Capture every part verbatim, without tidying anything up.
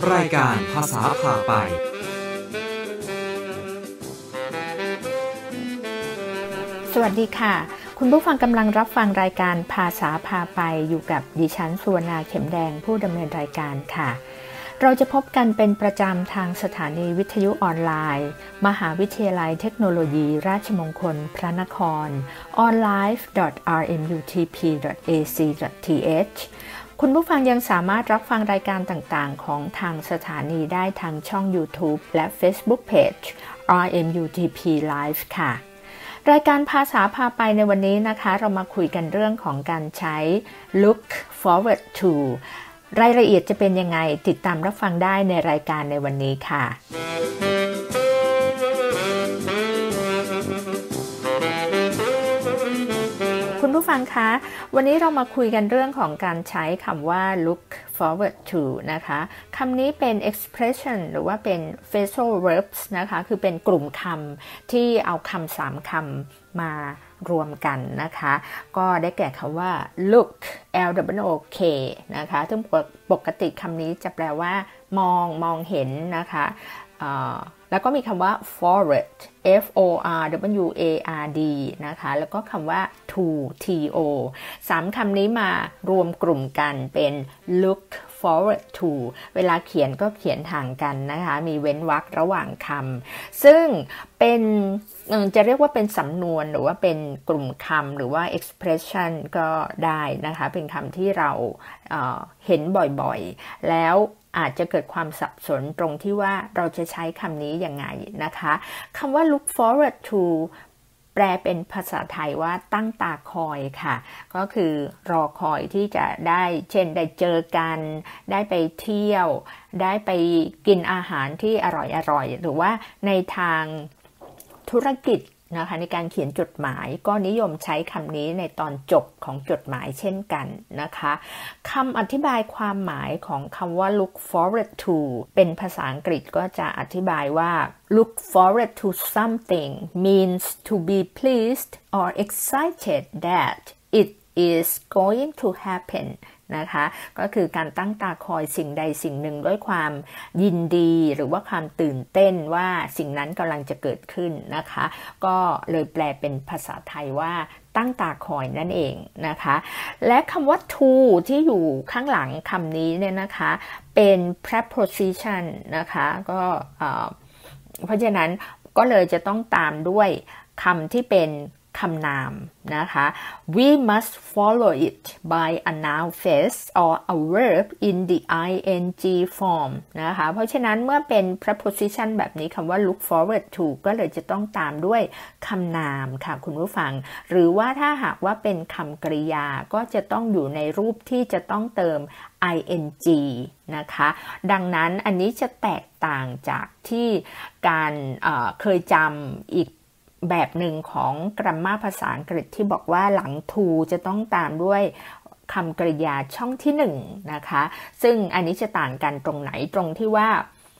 รายการภาษาพาไปสวัสดีค่ะคุณผู้ฟังกำลังรับฟังรายการภาษาพาไปอยู่กับดิฉันสุวรรณาเข็มแดงผู้ดำเนินรายการค่ะเราจะพบกันเป็นประจำทางสถานีวิทยุออนไลน์มหาวิทยาลัยเทคโนโลยีราชมงคลพระนคร ออนไลน์ ดอท อาร์ เอ็ม ยู ที พี ดอท เอ ซี ดอท ที เอช คุณผู้ฟังยังสามารถรับฟังรายการต่างๆของทางสถานีได้ทางช่อง YouTube และ Facebook Page อาร์ เอ็ม ยู ที พี Live ค่ะรายการภาษาพาไปในวันนี้นะคะเรามาคุยกันเรื่องของการใช้ look forward to รายละเอียดจะเป็นยังไงติดตามรับฟังได้ในรายการในวันนี้ค่ะคุณผู้ฟังคะวันนี้เรามาคุยกันเรื่องของการใช้คำว่า look forward to นะคะคำนี้เป็น expression หรือว่าเป็น phrasal verbs นะคะคือเป็นกลุ่มคำที่เอาคำสามคำมารวมกันนะคะก็ได้แก่คำว่า look l w o k นะคะซึ่งปกติคำนี้จะแปลว่ามองมองเห็นนะคะแล้วก็มีคำว่า forward f o r w a r d นะคะแล้วก็คำว่า to t o สามคำนี้มารวมกลุ่มกันเป็น look forward to เวลาเขียนก็เขียนห่างกันนะคะมีเว้นวรรคระหว่างคำซึ่งเป็นจะเรียกว่าเป็นสำนวนหรือว่าเป็นกลุ่มคำหรือว่า expression ก็ได้นะคะเป็นคำที่เราเอ่อเห็นบ่อยๆแล้วอาจจะเกิดความสับสนตรงที่ว่าเราจะใช้คำนี้ยังไงนะคะคำว่า look forward to แปลเป็นภาษาไทยว่าตั้งตาคอยค่ะก็คือรอคอยที่จะได้เช่นได้เจอกันได้ไปเที่ยวได้ไปกินอาหารที่อร่อยๆหรือว่าในทางธุรกิจนะคะในการเขียนจดหมายก็นิยมใช้คำนี้ในตอนจบของจดหมายเช่นกันนะคะคำอธิบายความหมายของคำว่า look forward to เป็นภาษาอังกฤษก็จะอธิบายว่า look forward to something means to be pleased or excited that it is going to happenนะคะก็คือการตั้งตาคอยสิ่งใดสิ่งหนึ่งด้วยความยินดีหรือว่าความตื่นเต้นว่าสิ่งนั้นกำลังจะเกิดขึ้นนะคะก็เลยแปลเป็นภาษาไทยว่าตั้งตาคอยนั่นเองนะคะและคำว่า to ที่อยู่ข้างหลังคำนี้เนี่ยนะคะเป็น preposition นะคะก็เพราะฉะนั้นก็เลยจะต้องตามด้วยคำที่เป็นคำนามนะคะ we must follow it by a noun phrase or a verb in the ing form นะคะเพราะฉะนั้นเมื่อเป็น preposition แบบนี้คำว่า look forward to ก็เลยจะต้องตามด้วยคำนามค่ะคุณผู้ฟังหรือว่าถ้าหากว่าเป็นคำกริยาก็จะต้องอยู่ในรูปที่จะต้องเติม ing นะคะดังนั้นอันนี้จะแตกต่างจากที่การเอ่อเคยจำอีกแบบหนึ่งของกราฟมาภาษาอังกฤษที่บอกว่าหลัง to จะต้องตามด้วยคำกริยาช่องที่หนึ่งนะคะซึ่งอันนี้จะต่างกันตรงไหนตรงที่ว่า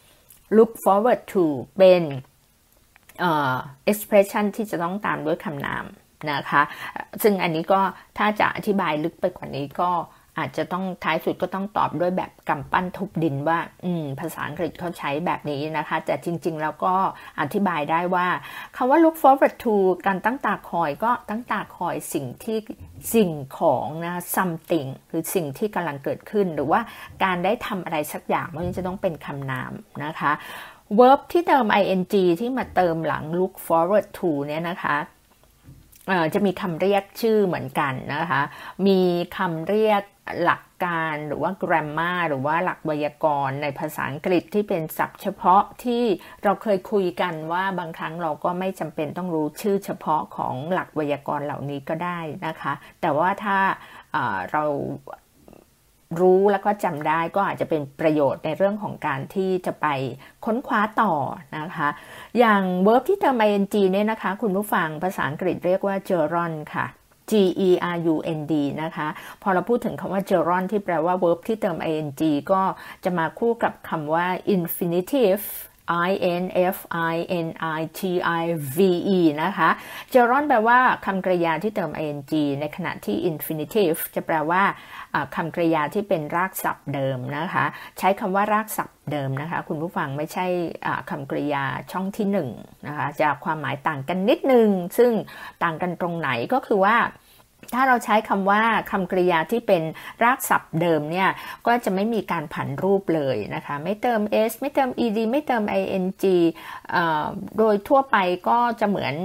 look forward to เป็นเอ่อ expression ที่จะต้องตามด้วยคำนามนะคะซึ่งอันนี้ก็ถ้าจะอธิบายลึกไปกว่านี้ก็อาจจะต้องท้ายสุดก็ต้องตอบด้วยแบบกำปั้นทุบดินว่าอืมภาษาอังกฤษเขาใช้แบบนี้นะคะแต่จริงๆแล้วก็อธิบายได้ว่าคำว่า look forward to การตั้งตาคอยก็ตั้งตาคอยสิ่งที่สิ่งของนะ something คือสิ่งที่กำลังเกิดขึ้นหรือว่าการได้ทำอะไรสักอย่างมันจะต้องเป็นคำนามนะคะ verb ที่เติม ing ที่มาเติมหลัง look forward to เนี่ยนะคะจะมีคำเรียกชื่อเหมือนกันนะคะมีคำเรียกหลักการหรือว่า grammar หรือว่าหลักไวยากรณ์ในภาษาอังกฤษที่เป็นศัพท์เฉพาะที่เราเคยคุยกันว่าบางครั้งเราก็ไม่จำเป็นต้องรู้ชื่อเฉพาะของหลักไวยากรณ์เหล่านี้ก็ได้นะคะแต่ว่าถ้าเรารู้แล้วก็จำได้ก็อาจจะเป็นประโยชน์ในเรื่องของการที่จะไปค้นคว้าต่อนะคะอย่าง verb ที่เติม ing เนี่ยนะคะคุณผู้ฟังภาษาอังกฤษเรียกว่า geron ค่ะ G E R U N D นะคะพอเราพูดถึงคำว่า geron ที่แปลว่า verb ที่เติม ing ก็จะมาคู่กับคำว่า infinitive I N F I N I T I V E นะคะ gerund แปลว่าคำกริยาที่เติม ing ในขณะที่ infinitive จะแปลว่าคำกริยาที่เป็นรากศัพท์เดิมนะคะใช้คำว่ารากศัพท์เดิมนะคะคุณผู้ฟังไม่ใช่คำกริยาช่องที่หนึ่งนะคะจะความหมายต่างกันนิดนึงซึ่งต่างกันตรงไหนก็คือว่าถ้าเราใช้คำว่าคำกริยาที่เป็นรากศัพท์เดิมเนี่ยก็จะไม่มีการผันรูปเลยนะคะไม่เติม s ไม่เติม ed ไม่เติม ing โดยทั่วไปก็จะเหมือน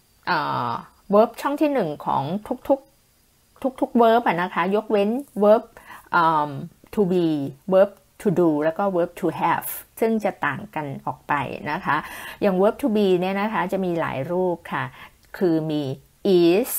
verb ช่องที่หนึ่งของทุกๆทุกๆ verb อ่ะนะคะยกเว้น verb um, to be verb to do แล้วก็ verb to have ซึ่งจะต่างกันออกไปนะคะอย่าง verb to be เนี่ยนะคะจะมีหลายรูปค่ะคือมี is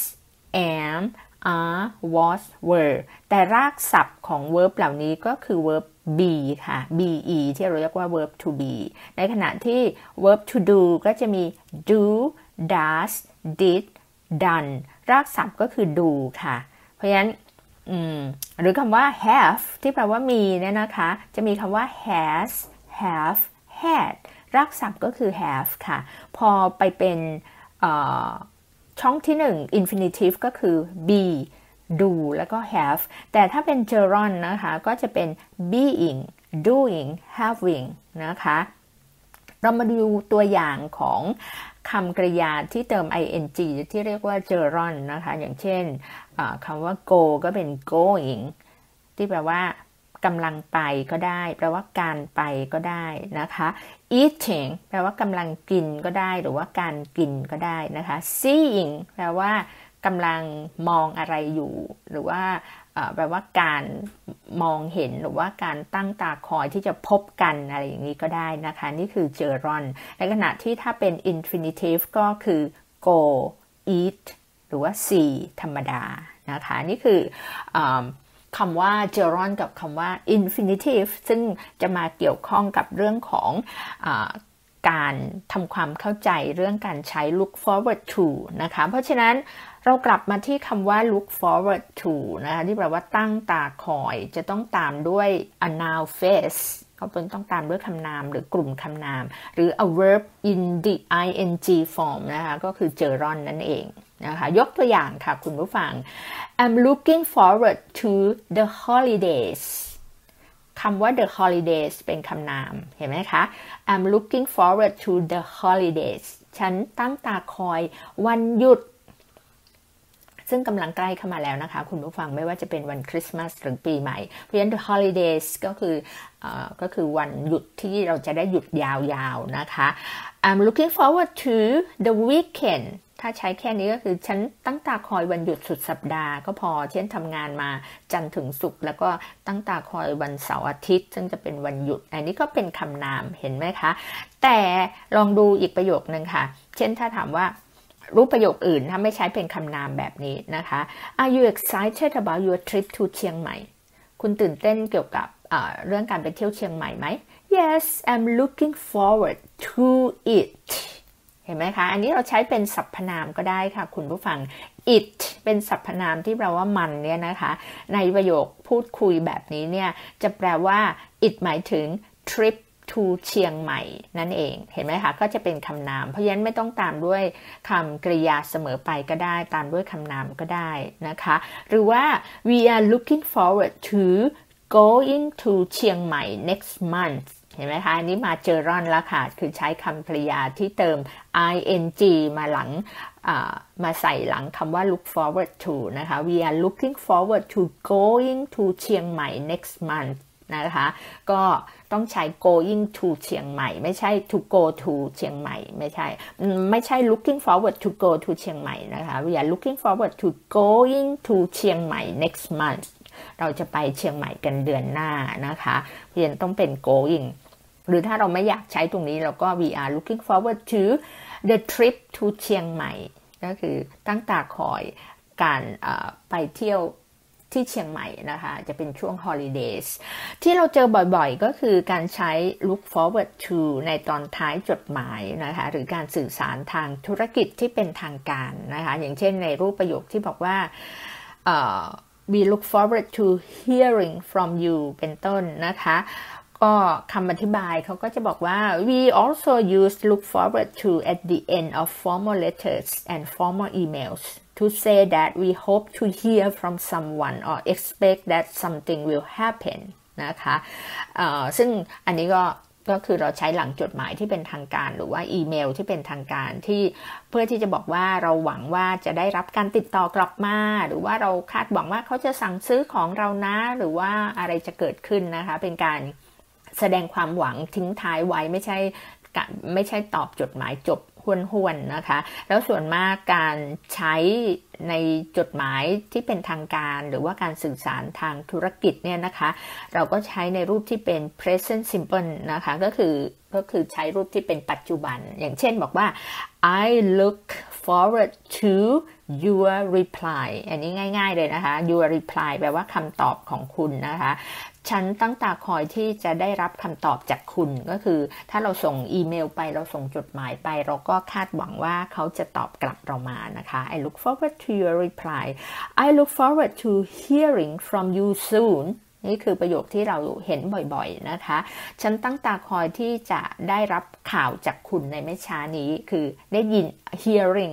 am are was were แต่รากศัพท์ของ verb เหล่านี้ก็คือ verb be ค่ะ be ที่เราเรียกว่า verb to be ในขณะที่ verb to do ก็จะมี do does did done รากศัพท์ก็คือ do ค่ะเพราะฉะนั้นหรือคำว่า have ที่แปลว่ามีเนี่ยนะคะจะมีคำว่า has have had รากศัพท์ก็คือ have ค่ะพอไปเป็นช่องที่หนึ่ง infinitive ก็คือ be do แล้วก็ have แต่ถ้าเป็น gerund นะคะก็จะเป็น being doing having นะคะเรามาดูตัวอย่างของคำกริยาที่เติม ing ที่เรียกว่า gerund นะคะอย่างเช่นคำว่า go ก็เป็น going ที่แปลว่ากำลังไปก็ได้แปลว่าการไปก็ได้นะคะ eating แปลว่ากำลังกินก็ได้หรือว่าการกินก็ได้นะคะ seeing แปลว่ากำลังมองอะไรอยู่หรือว่าแปลว่าการมองเห็นหรือว่าการตั้งตาคอยที่จะพบกันอะไรอย่างนี้ก็ได้นะคะนี่คือ gerund ในขณะที่ถ้าเป็น infinitive ก็คือ go eat หรือว่า see ธรรมดานะคะนี่คือคำว่า gerund กับคำว่า infinitive ซึ่งจะมาเกี่ยวข้องกับเรื่องของอ่าการทำความเข้าใจเรื่องการใช้ look forward to นะคะเพราะฉะนั้นเรากลับมาที่คำว่า look forward to นะคะที่แปลว่าตั้งตาคอยจะต้องตามด้วย a noun phrase ก็เป็นต้องตามด้วยคำนามหรือกลุ่มคำนามหรือ a verb in the ing form นะคะก็คือ gerund นั่นเองนะคะยกตัวอย่างค่ะคุณผู้ฟัง I'm looking forward to the holidays คำว่า the holidays เป็นคำนามเห็นไหมคะ I'm looking forward to the holidays ฉันตั้งตาคอยวันหยุดซึ่งกำลังใกล้เข้ามาแล้วนะคะคุณผู้ฟังไม่ว่าจะเป็นวันคริสต์มาสหรือปีใหม่เพราะฉะนั้น the holidays ก็คือเอ่อก็คือวันหยุดที่เราจะได้หยุดยาวๆนะคะ I'm looking forward to the weekend ถ้าใช้แค่นี้ก็คือฉันตั้งตาคอยวันหยุดสุดสัปดาห์ก็พอเช่นทำงานมาจันทร์ถึงศุกร์แล้วก็ตั้งตาคอยวันเสาร์อาทิตย์ซึ่งจะเป็นวันหยุดอันนี้ก็เป็นคำนามเห็นไหมคะแต่ลองดูอีกประโยคนึงค่ะเช่นถ้าถามว่ารูปประโยคอื่นถ้าไม่ใช้เป็นคำนามแบบนี้นะคะ Are you excited about your trip to เชียงใหม่คุณตื่นเต้นเกี่ยวกับ เอ่อ เรื่องการไปเที่ยวเชียงใหม่ไหม Yes I'm looking forward to it เห็นไหมคะอันนี้เราใช้เป็นสรรพนามก็ได้ค่ะคุณผู้ฟัง it เป็นสรรพนามที่แปลว่ามันเนี่ยนะคะในประโยคพูดคุยแบบนี้เนี่ยจะแปลว่า it หมายถึง trip to เชียงใหม่นั่นเองเห็นไหมคะก็จะเป็นคำนามเพราะฉะนั้นไม่ต้องตามด้วยคำกริยาเสมอไปก็ได้ตามด้วยคำนามก็ได้นะคะหรือว่า we are looking forward to going to เชียงใหม่ next month เห็นไหมคะอันนี้มาเจอรอนแล้วค่ะคือใช้คำกริยาที่เติม ing มาหลังมาใส่หลังคำว่า look forward to นะคะ we are looking forward to going to เชียงใหม่ next monthนะคะก็ต้องใช้ going to เชียงใหม่ไม่ใช่ to go to เชียงใหม่ไม่ใช่ไม่ใช่ looking forward to go to เชียงใหม่นะคะ we are looking forward to going to เชียงใหม่ next month เราจะไปเชียงใหม่กันเดือนหน้านะคะเพียงต้องเป็น going หรือถ้าเราไม่อยากใช้ตรงนี้เราก็ we are looking forward to the trip to เชียงใหม่ก็คือตั้งตาคอยการไปเที่ยวที่เชียงใหม่นะคะจะเป็นช่วง holidays ที่เราเจอบ่อยๆก็คือการใช้ look forward to ในตอนท้ายจดหมายนะคะหรือการสื่อสารทางธุรกิจที่เป็นทางการนะคะอย่างเช่นในรูปประโยคที่บอกว่า uh, we look forward to hearing from you เป็นต้นนะคะก็คำอธิบายเขาก็จะบอกว่า we also use look forward to at the end of formal letters and formal emails to say that we hope to hear from someone or expect that something will happen นะคะซึ่งอันนี้ก็ก็คือเราใช้หลังจดหมายที่เป็นทางการหรือว่าอีเมลที่เป็นทางการที่เพื่อที่จะบอกว่าเราหวังว่าจะได้รับการติดต่อกลับมาหรือว่าเราคาดหวังว่าเขาจะสั่งซื้อของเรานะหรือว่าอะไรจะเกิดขึ้นนะคะเป็นการแสดงความหวังทิ้งท้ายไว้ไม่ใช่ไม่ใช่ตอบจดหมายจบห้วนๆนะคะแล้วส่วนมากการใช้ในจดหมายที่เป็นทางการหรือว่าการสื่อสารทางธุรกิจเนี่ยนะคะเราก็ใช้ในรูปที่เป็น present simple นะคะก็คือก็คือใช้รูปที่เป็นปัจจุบันอย่างเช่นบอกว่า I look forward to your reply อันนี้ง่ายๆเลยนะคะ your reply แปลว่าคำตอบของคุณนะคะฉันตั้งตาคอยที่จะได้รับคำตอบจากคุณก็คือถ้าเราส่งอีเมลไปเราส่งจดหมายไปเราก็คาดหวังว่าเขาจะตอบกลับเรามานะคะ I look forward to your reply I look forward to hearing from you soon นี่คือประโยคที่เราเห็นบ่อยๆนะคะฉันตั้งตาคอยที่จะได้รับข่าวจากคุณในไม่ช้านี้คือได้ยิน hearing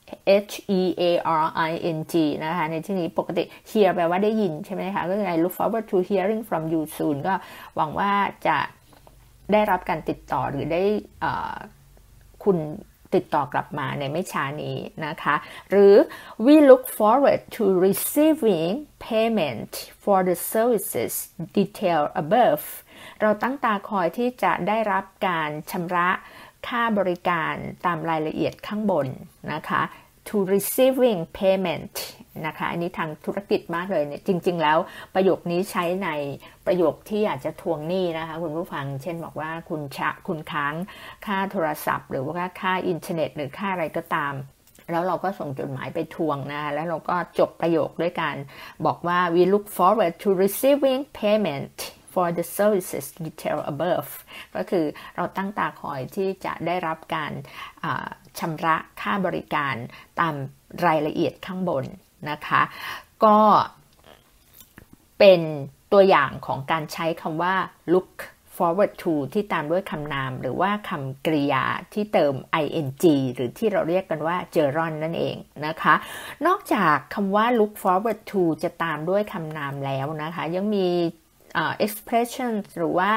H E A R I N G นะคะในที่นี้ปกติ hear แปลว่าได้ยินใช่ไหมคะก็คือ I look forward to hearing from you soon ก็หวังว่าจะได้รับการติดต่อหรือได้คุณติดต่อกลับมาในไม่ช้านี้นะคะหรือ we look forward to receiving payment for the services detailed above เราตั้งตาคอยที่จะได้รับการชำระค่าบริการตามรายละเอียดข้างบนนะคะ to receiving payment นะคะอันนี้ทางธุรกิจมากเลยเนี่ยจริงๆแล้วประโยคนี้ใช้ในประโยคที่อยากจะทวงหนี้นะคะคุณผู้ฟังเช่นบอกว่าคุณชะคุณค้างค่าโทรศัพท์หรือว่าค่าอินเทอร์เน็ตหรือค่าอะไรก็ตามแล้วเราก็ส่งจดหมายไปทวงนะแล้วเราก็จบประโยคด้วยการบอกว่า we look forward to receiving payment for the services detailed above ก็คือเราตั้งตาคอยที่จะได้รับการชำระค่าบริการตามรายละเอียดข้างบนนะคะก็เป็นตัวอย่างของการใช้คำว่า look forward to ที่ตามด้วยคำนามหรือว่าคำกริยาที่เติม ing หรือที่เราเรียกกันว่า gerund นั่นเองนะคะนอกจากคำว่า look forward to จะตามด้วยคำนามแล้วนะคะยังมีUh, expression หรือว่า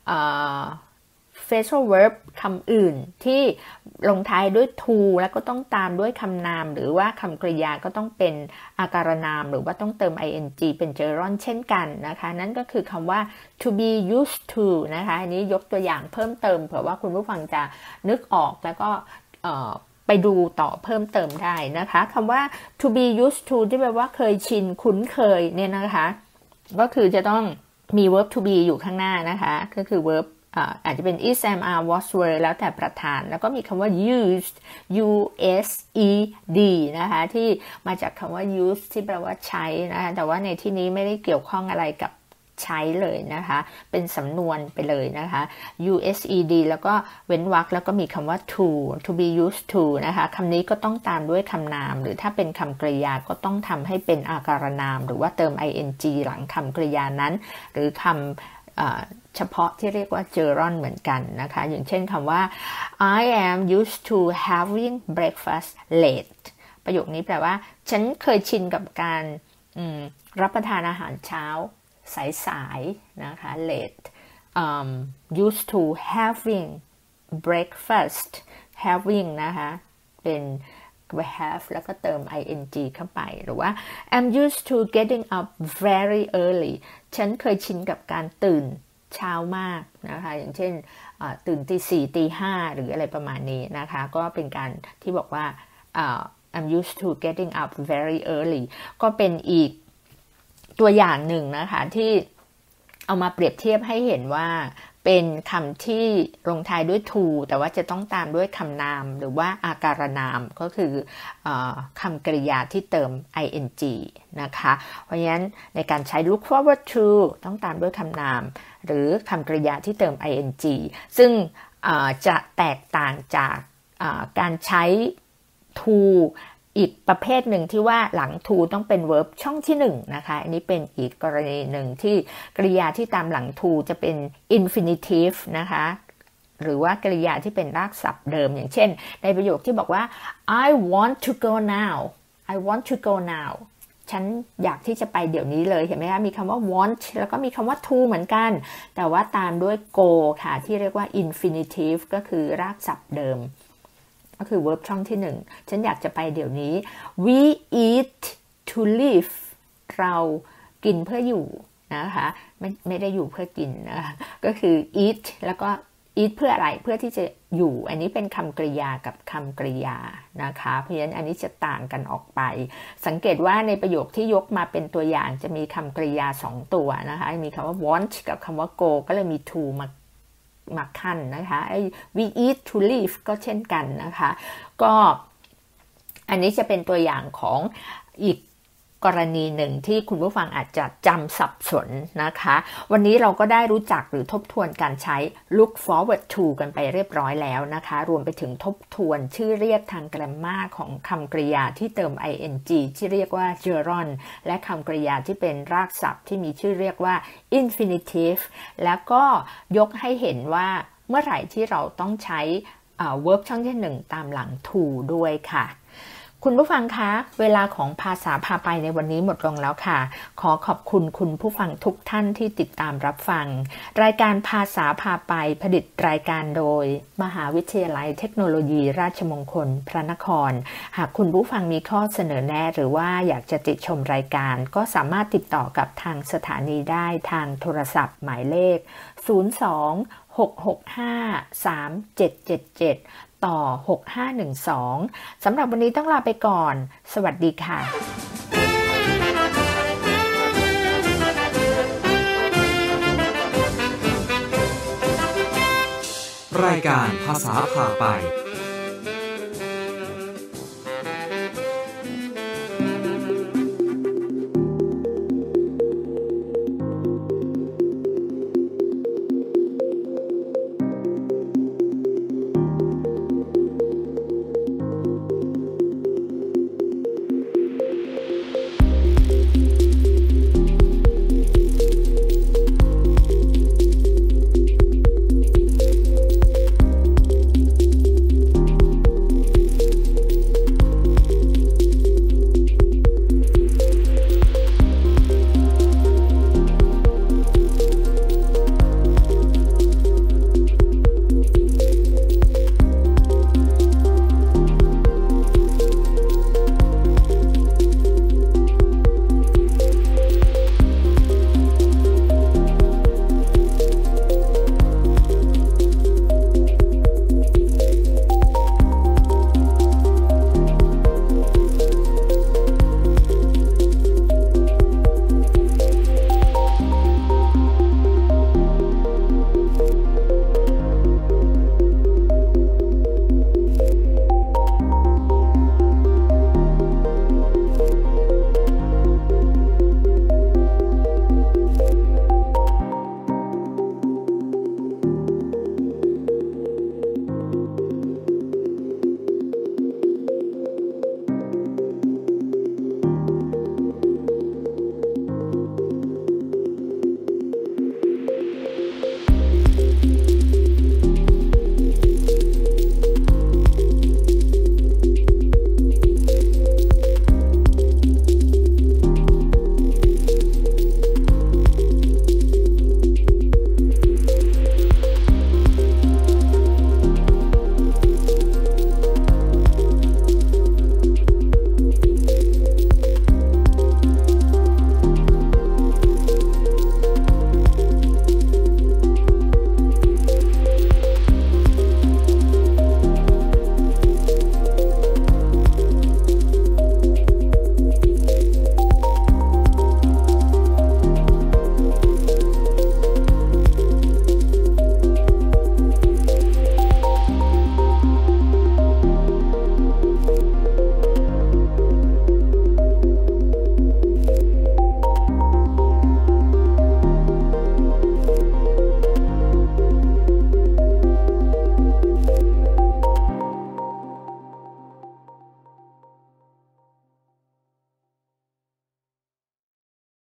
uh, phrasal verb คำอื่นที่ลงท้ายด้วย to แล้วก็ต้องตามด้วยคำนามหรือว่าคำกริยาก็ต้องเป็นอาการนามหรือว่าต้องเติม ing เป็น gerund เช่นกันนะคะนั่นก็คือคำว่า to be used to นะคะอันนี้ยกตัวอย่างเพิ่มเติมเผื่อว่าคุณผู้ฟังจะนึกออกแล้วก็ uh, ไปดูต่อเพิ่มเติมได้นะคะคำว่า to be used to ที่แปลว่าเคยชินคุ้นเคยเนี่ยนะคะก็คือจะต้องมี verb to be อยู่ข้างหน้านะคะก็คือ verb อ่าอาจจะเป็น is am are was were แล้วแต่ประธานแล้วก็มีคำว่า used u s e d นะคะที่มาจากคำว่า use ที่แปลว่าใช้นะคะแต่ว่าในที่นี้ไม่ได้เกี่ยวข้องอะไรกับใช้เลยนะคะเป็นสำนวนไปเลยนะคะ used แล้วก็เว้นวรรคแล้วก็มีคำว่า to to be used to นะคะคำนี้ก็ต้องตามด้วยคำนามหรือถ้าเป็นคำกริยาก็ต้องทำให้เป็นอาการนามหรือว่าเติม ing หลังคำกริยานั้นหรือคำเฉพาะที่เรียกว่า gerund เหมือนกันนะคะอย่างเช่นคำว่า I am used to having breakfast late ประโยคนี้แปลว่าฉันเคยชินกับการรับประทานอาหารเช้าสายๆนะคะ late um, used to having breakfast having นะคะเป็น have แล้วก็เติม ing เข้าไปหรือว่า I'm used to getting up very early ฉันเคยชินกับการตื่นเช้ามากนะคะอย่างเช่นตื่นตีสี่ตีห้าหรืออะไรประมาณนี้นะคะก็เป็นการที่บอกว่า uh, I'm used to getting up very early ก็เป็นอีกตัวอย่างหนึ่งนะคะที่เอามาเปรียบเทียบให้เห็นว่าเป็นคำที่ลงท้ายด้วย to แต่ว่าจะต้องตามด้วยคำนามหรือว่าอาการนามก็คือเอ่อคำกริยาที่เติม ing นะคะเพราะฉะนั้นในการใช้ look forward to ต้องตามด้วยคำนามหรือคำกริยาที่เติม ing ซึ่งจะแตกต่างจากการใช้ to อีกประเภทหนึ่งที่ว่าหลัง to ต้องเป็น verb ช่องที่หนึ่งนะคะอันนี้เป็นอีกกรณีหนึ่งที่กริยาที่ตามหลัง to จะเป็น infinitive นะคะหรือว่ากริยาที่เป็นรากศัพท์เดิมอย่างเช่นในประโยคที่บอกว่า I want to go now I want to go now ฉันอยากที่จะไปเดี๋ยวนี้เลยเห็นไหมคะมีคำว่า want แล้วก็มีคำว่า to เหมือนกันแต่ว่าตามด้วย go ค่ะที่เรียกว่า infinitive ก็คือรากศัพท์เดิมก็คือ verb ช่องที่หนึ่งฉันอยากจะไปเดี๋ยวนี้ we eat to live เรากินเพื่ออยู่นะคะไม่ไม่ได้อยู่เพื่อกินนะคะก็คือ eat แล้วก็ eat เพื่ออะไรเพื่อที่จะอยู่อันนี้เป็นคำกริยากับคำกริยานะคะเพราะฉะนั้นอันนี้จะต่างกันออกไปสังเกตว่าในประโยคที่ยกมาเป็นตัวอย่างจะมีคำกริยาสองตัวนะคะมีคำว่า want กับคำว่า go ก็เลยมี to มามาขั้นนะคะไอ้ we eat to live ก็เช่นกันนะคะก็อันนี้จะเป็นตัวอย่างของอีกกรณีหนึ่งที่คุณผู้ฟังอาจจะจำสับสนนะคะวันนี้เราก็ได้รู้จักหรือทบทวนการใช้ look forward to กันไปเรียบร้อยแล้วนะคะรวมไปถึงทบทวนชื่อเรียกทางแกรมมาของคำกริยาที่เติม ing ที่เรียกว่า gerund และคำกริยาที่เป็นรากศัพท์ที่มีชื่อเรียกว่า infinitive แล้วก็ยกให้เห็นว่าเมื่อไหร่ที่เราต้องใช้ verb ช่องที่หนึ่งตามหลัง to ด้วยค่ะคุณผู้ฟังคะเวลาของภาษาพาไปในวันนี้หมดลงแล้วค่ะขอขอบคุณคุณผู้ฟังทุกท่านที่ติดตามรับฟังรายการภาษาพาไปผลิตรายการโดยมหาวิทยาลัยเทคโนโลยีราชมงคลพระนครหากคุณผู้ฟังมีข้อเสนอแนะหรือว่าอยากจะติดชมรายการก็สามารถติดต่อกับทางสถานีได้ทางโทรศัพท์หมายเลขศูนย์ สอง หก หก ห้า สาม เจ็ด เจ็ด เจ็ดต่อหกห้าหนึ่งสองสำหรับวันนี้ต้องลาไปก่อนสวัสดีค่ะรายการภาษาพาไป